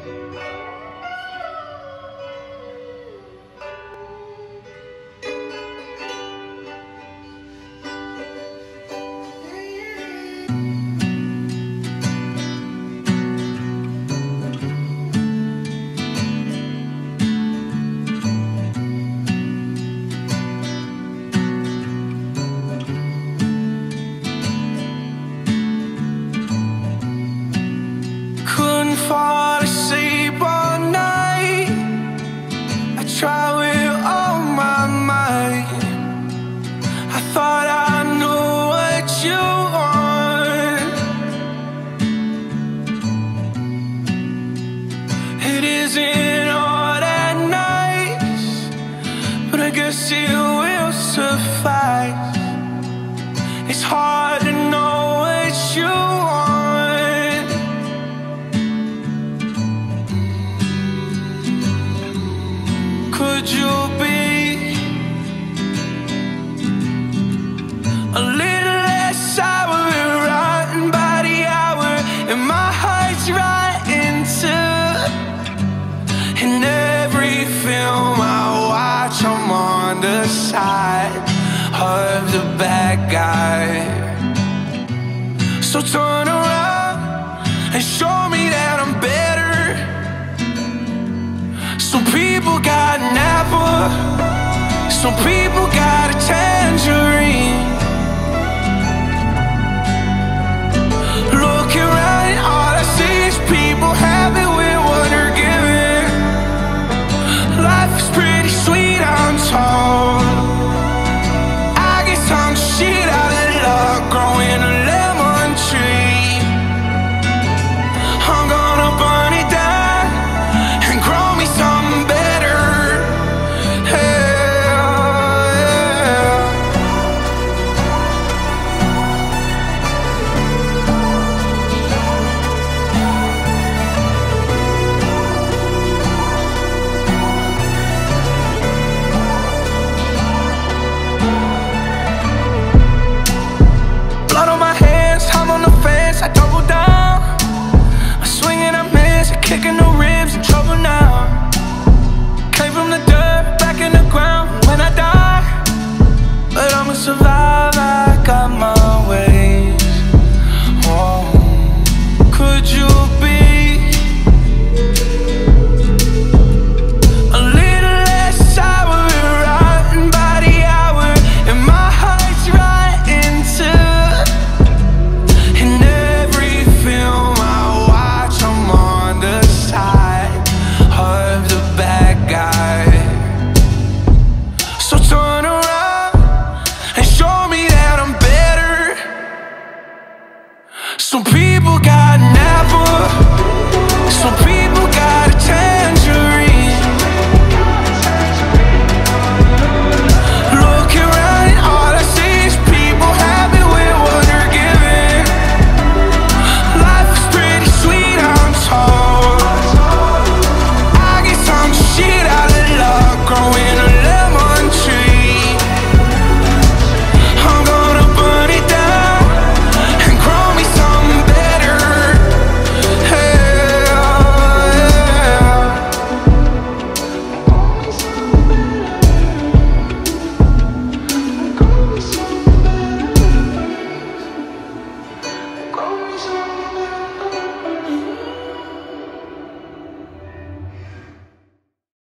Fall asleep all night. I try with all my might. I thought I knew what you want. It isn't all that nice, but I guess it will suffice. It's hard to know what you want. Could you be a little less sour and rotten by the hour? And my heart's writing too. In every film I watch, I'm on the side of the bad guy. So turn around and show me that I'm better. Some people got an apple, some people got a tangerine.